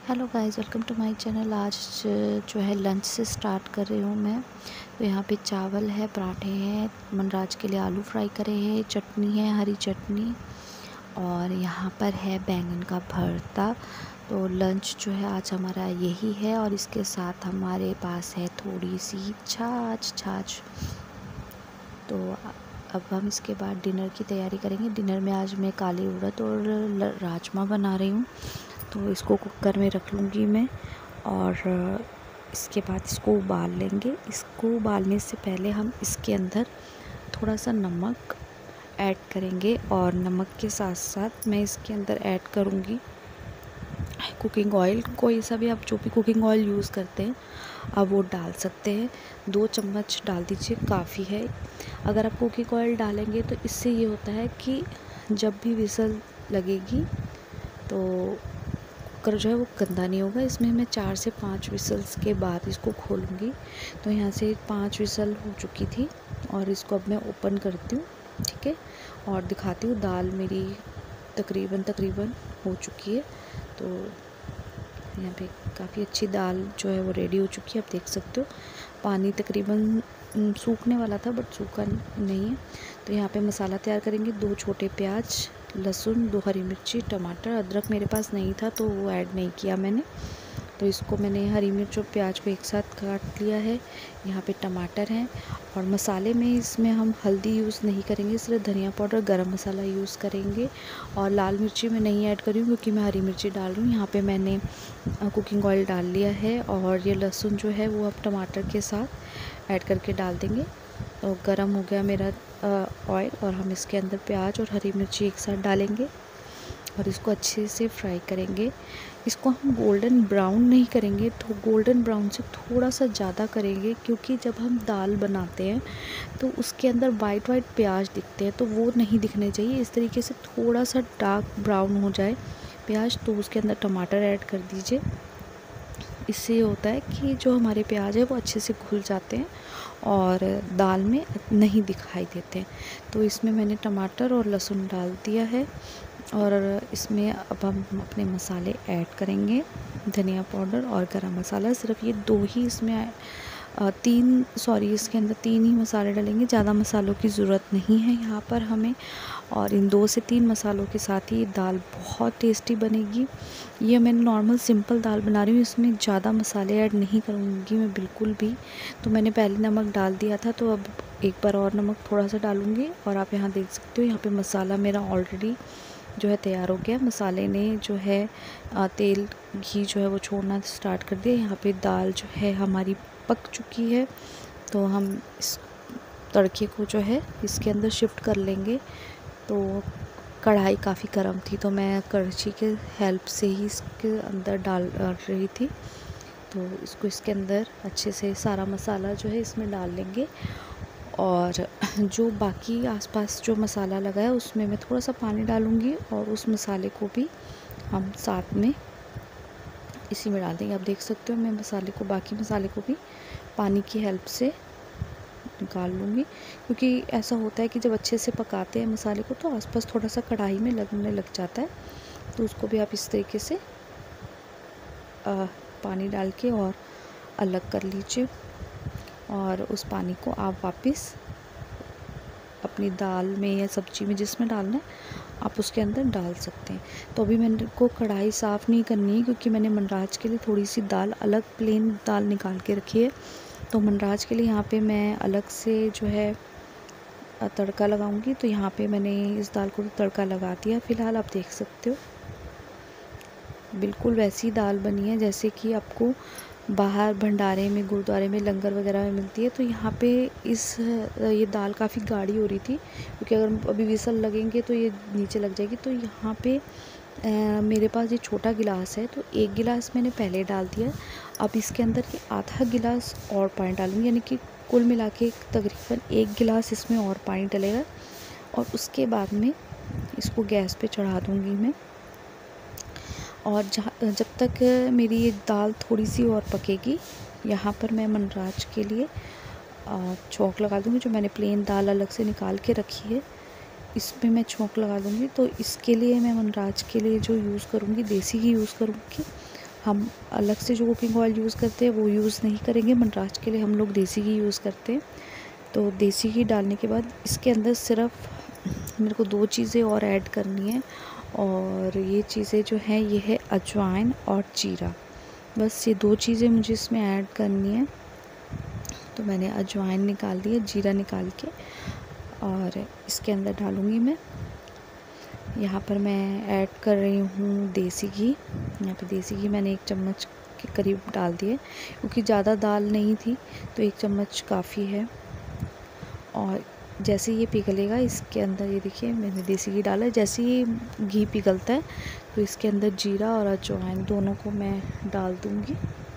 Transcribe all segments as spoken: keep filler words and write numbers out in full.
Hello guys, welcome to my channel. आज जो है लंच से स्टार्ट कर रही हूँ मैं। तो यहाँ पे चावल है, पराठे हैं, मनराज के लिए आलू फ्राई करे हैं, चटनी है, हरी चटनी, और यहाँ पर है बैंगन का भरता। तो लंच जो है आज हमारा यही है, और इसके साथ हमारे पास है थोड़ी सी छाछ छाछ तो अब हम इसके बाद डिनर की तैयारी करेंगे। डिनर में आज मैं काली उड़द और राजमा बना रही हूँ, तो इसको कुकर में रख लूँगी मैं, और इसके बाद इसको उबाल लेंगे। इसको उबालने से पहले हम इसके अंदर थोड़ा सा नमक ऐड करेंगे, और नमक के साथ साथ मैं इसके अंदर ऐड करूँगी कुकिंग ऑयल। कोई सा भी आप जो भी कुकिंग ऑयल यूज़ करते हैं आप वो डाल सकते हैं। दो चम्मच डाल दीजिए, काफ़ी है। अगर आप कुकिंग ऑयल डालेंगे तो इससे ये होता है कि जब भी विसल लगेगी तो कुकर जो है वो गंदा नहीं होगा। इसमें मैं चार से पाँच विसल्स के बाद इसको खोलूँगी। तो यहाँ से पाँच विसल हो चुकी थी, और इसको अब मैं ओपन करती हूँ, ठीक है, और दिखाती हूँ। दाल मेरी तकरीबन तकरीबन हो चुकी है। तो यहाँ पे काफ़ी अच्छी दाल जो है वो रेडी हो चुकी है, आप देख सकते हो। पानी तकरीबन सूखने वाला था बट सूखा नहीं है। तो यहाँ पे मसाला तैयार करेंगे। दो छोटे प्याज, लहसुन, दो हरी मिर्ची, टमाटर, अदरक मेरे पास नहीं था तो वो ऐड नहीं किया मैंने। तो इसको मैंने हरी मिर्च और प्याज को एक साथ काट लिया है। यहाँ पे टमाटर हैं, और मसाले में इसमें हम हल्दी यूज़ नहीं करेंगे, सिर्फ धनिया पाउडर, गरम मसाला यूज़ करेंगे। और लाल मिर्ची मैं नहीं ऐड करी हूँ क्योंकि मैं हरी मिर्ची डाल रही हूँ। यहाँ पे मैंने कुकिंग ऑयल डाल लिया है, और ये लहसुन जो है वो अब टमाटर के साथ ऐड करके डाल देंगे। तो गरम हो गया मेरा ऑयल, और हम इसके अंदर प्याज और हरी मिर्ची एक साथ डालेंगे और इसको अच्छे से फ्राई करेंगे। इसको हम गोल्डन ब्राउन नहीं करेंगे, तो गोल्डन ब्राउन से थोड़ा सा ज़्यादा करेंगे, क्योंकि जब हम दाल बनाते हैं तो उसके अंदर वाइट वाइट प्याज दिखते हैं, तो वो नहीं दिखने चाहिए। इस तरीके से थोड़ा सा डार्क ब्राउन हो जाए प्याज, तो उसके अंदर टमाटर ऐड कर दीजिए। इससे ये होता है कि जो हमारे प्याज है वो अच्छे से घुल जाते हैं और दाल में नहीं दिखाई देते। तो इसमें मैंने टमाटर और लहसुन डाल दिया है, और इसमें अब हम अपने मसाले ऐड करेंगे। धनिया पाउडर और गरम मसाला, सिर्फ ये दो ही इसमें तीन सॉरी इसके अंदर तीन ही मसाले डालेंगे, ज़्यादा मसालों की ज़रूरत नहीं है यहाँ पर हमें। और इन दो से तीन मसालों के साथ ही दाल बहुत टेस्टी बनेगी। ये मैं नॉर्मल सिंपल दाल बना रही हूँ, इसमें ज़्यादा मसाले ऐड नहीं करूँगी मैं बिल्कुल भी। तो मैंने पहले नमक डाल दिया था, तो अब एक बार और नमक थोड़ा सा डालूँगी। और आप यहाँ देख सकते हो, यहाँ पर मसाला मेरा ऑलरेडी जो है तैयार हो गया। मसाले ने जो है तेल घी जो है वो छोड़ना स्टार्ट कर दिया। यहाँ पे दाल जो है हमारी पक चुकी है, तो हम इस तड़के को जो है इसके अंदर शिफ्ट कर लेंगे। तो कढ़ाई काफ़ी गर्म थी, तो मैं कड़छी के हेल्प से ही इसके अंदर डाल रही थी। तो इसको इसके अंदर अच्छे से सारा मसाला जो है इसमें डाल लेंगे, और जो बाकी आसपास जो मसाला लगा है उसमें मैं थोड़ा सा पानी डालूँगी, और उस मसाले को भी हम साथ में इसी में डाल देंगे। आप देख सकते हो मैं मसाले को, बाकी मसाले को भी पानी की हेल्प से निकाल लूँगी, क्योंकि ऐसा होता है कि जब अच्छे से पकाते हैं मसाले को तो आसपास थोड़ा सा कढ़ाई में लगने लग जाता है। तो उसको भी आप इस तरीके से आ, पानी डाल के और अलग कर लीजिए, और उस पानी को आप वापस अपनी दाल में या सब्जी में जिसमें डालना है आप उसके अंदर डाल सकते हैं। तो अभी मैंने को कढ़ाई साफ़ नहीं करनी है, क्योंकि मैंने मनराज के लिए थोड़ी सी दाल अलग प्लेन दाल निकाल के रखी है। तो मनराज के लिए यहाँ पे मैं अलग से जो है तड़का लगाऊंगी। तो यहाँ पे मैंने इस दाल को तड़का लगा दिया। फ़िलहाल आप देख सकते हो बिल्कुल वैसी दाल बनी है जैसे कि आपको बाहर भंडारे में, गुरुद्वारे में, लंगर वगैरह में मिलती है। तो यहाँ पे इस ये दाल काफ़ी गाढ़ी हो रही थी, क्योंकि अगर अभी विसल लगेंगे तो ये नीचे लग जाएगी। तो यहाँ पे आ, मेरे पास ये छोटा गिलास है, तो एक गिलास मैंने पहले डाल दिया। अब इसके अंदर ये आधा गिलास और पानी डालूँगी, यानी कि कुल मिला के तकरीबन एक गिलास इसमें और पानी डलेगा। और उसके बाद में इसको गैस पे चढ़ा दूँगी मैं, और जहाँ जब तक मेरी ये दाल थोड़ी सी और पकेगी, यहाँ पर मैं मनराज के लिए छौंक लगा दूँगी। जो मैंने प्लेन दाल अलग से निकाल के रखी है इसमें मैं छौंक लगा दूँगी। तो इसके लिए मैं मनराज के लिए जो यूज़ करूँगी देसी घी यूज़ करूँगी। हम अलग से जो कुकिंग ऑयल यूज़ करते हैं वो यूज़ नहीं करेंगे। मनराज के लिए हम लोग देसी घी यूज़ करते हैं। तो देसी घी डालने के बाद इसके अंदर सिर्फ मेरे को दो चीज़ें और ऐड करनी है, और ये चीज़ें जो हैं ये है अजवाइन और जीरा। बस ये दो चीज़ें मुझे इसमें ऐड करनी है। तो मैंने अजवाइन निकाल ली है, जीरा निकाल के, और इसके अंदर डालूँगी मैं। यहाँ पर मैं ऐड कर रही हूँ देसी घी। यहाँ पे देसी घी मैंने एक चम्मच के करीब डाल दिए, क्योंकि ज़्यादा दाल नहीं थी तो एक चम्मच काफ़ी है। और जैसे ये पिघलेगा इसके अंदर, ये देखिए मैंने देसी घी डाला है, जैसे ये घी पिघलता है तो इसके अंदर जीरा और अजवाइन दोनों को मैं डाल दूँगी।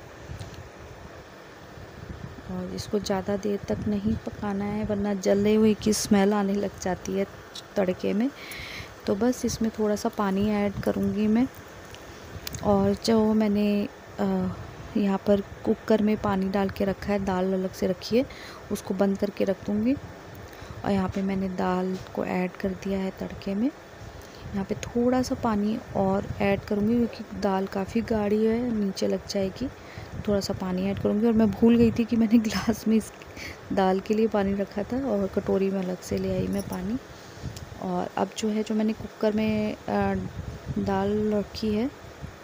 और इसको ज़्यादा देर तक नहीं पकाना है, वरना जले हुए की स्मेल आने लग जाती है तड़के में। तो बस इसमें थोड़ा सा पानी ऐड करूँगी मैं, और जो मैंने यहाँ पर कुकर में पानी डाल के रखा है, दाल अलग से रखी है, उसको बंद करके रख दूँगी। और यहाँ पे मैंने दाल को ऐड कर दिया है तड़के में। यहाँ पे थोड़ा सा पानी और ऐड करूँगी, क्योंकि दाल काफ़ी गाढ़ी है, नीचे लग जाएगी। थोड़ा सा पानी ऐड करूँगी। और मैं भूल गई थी कि मैंने ग्लास में इस दाल के लिए पानी रखा था, और कटोरी में अलग से ले आई मैं पानी। और अब जो है, जो मैंने कुकर में दाल रखी है,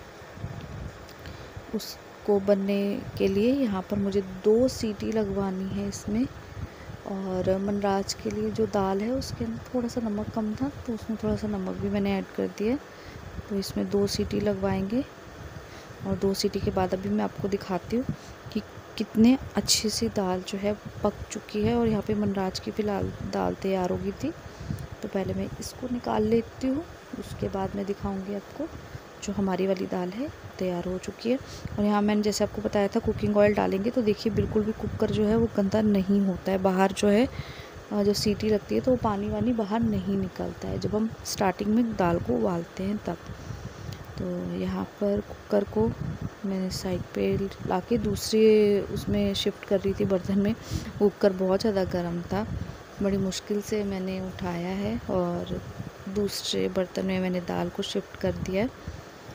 उसको बनने के लिए यहाँ पर मुझे दो सीटी लगवानी है इसमें। और मनराज के लिए जो दाल है उसके अंदर थोड़ा सा नमक कम था, तो उसमें थोड़ा सा नमक भी मैंने ऐड कर दिया। तो इसमें दो सीटी लगवाएंगे, और दो सीटी के बाद अभी मैं आपको दिखाती हूँ कि कितने अच्छे से दाल जो है पक चुकी है। और यहाँ पे मनराज की फ़िलहाल दाल तैयार हो गई थी। तो पहले मैं इसको निकाल लेती हूँ, उसके बाद मैं दिखाऊँगी आपको जो हमारी वाली दाल है तैयार हो चुकी है। और यहाँ मैंने जैसे आपको बताया था कुकिंग ऑयल डालेंगे, तो देखिए बिल्कुल भी कुकर जो है वो गंदा नहीं होता है। बाहर जो है जो सीटी लगती है तो वो पानी वानी बाहर नहीं निकलता है, जब हम स्टार्टिंग में दाल को उबालते हैं तब। तो यहाँ पर कुकर को मैंने साइड पे लाके दूसरे उसमें शिफ्ट कर रही थी बर्तन में। कुकर बहुत ज़्यादा गर्म था, बड़ी मुश्किल से मैंने उठाया है, और दूसरे बर्तन में मैंने दाल को शिफ्ट कर दिया है।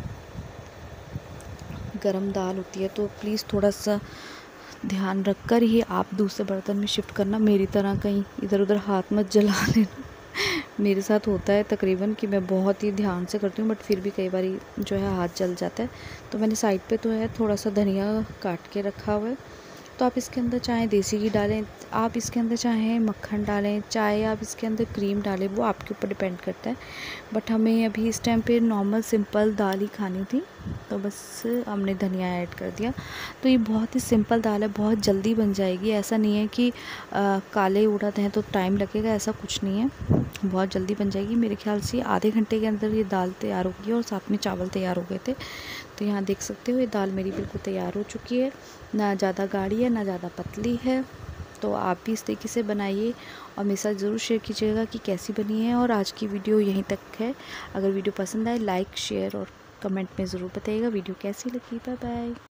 गरम दाल होती है तो प्लीज़ थोड़ा सा ध्यान रख कर ही आप दूसरे बर्तन में शिफ्ट करना। मेरी तरह कहीं इधर उधर हाथ मत जला लेना। मेरे साथ होता है तकरीबन कि मैं बहुत ही ध्यान से करती हूँ, बट फिर भी कई बार जो है हाथ जल जाता है। तो मैंने साइड पे तो है थोड़ा सा धनिया काट के रखा हुआ है। तो आप इसके अंदर चाहे देसी घी डालें, आप इसके अंदर चाहे मक्खन डालें, चाहे आप इसके अंदर क्रीम डालें, वो आपके ऊपर डिपेंड करता है। बट हमें अभी इस टाइम पे नॉर्मल सिंपल दाल ही खानी थी, तो बस हमने धनिया ऐड कर दिया। तो ये बहुत ही सिंपल दाल है, बहुत जल्दी बन जाएगी। ऐसा नहीं है कि आ, काले उड़द हैं तो टाइम लगेगा, ऐसा कुछ नहीं है, बहुत जल्दी बन जाएगी। मेरे ख्याल से आधे घंटे के अंदर ये दाल तैयार होगी, और साथ में चावल तैयार हो गए थे। तो यहाँ देख सकते हो ये दाल मेरी बिल्कुल तैयार हो चुकी है, ना ज़्यादा गाढ़ी है ना ज़्यादा पतली है। तो आप भी इस तरीके से बनाइए, और मेरे साथ ज़रूर शेयर कीजिएगा कि कैसी बनी है। और आज की वीडियो यहीं तक है। अगर वीडियो पसंद आए लाइक शेयर और कमेंट में ज़रूर बताइएगा वीडियो कैसी लगी। Bye bye.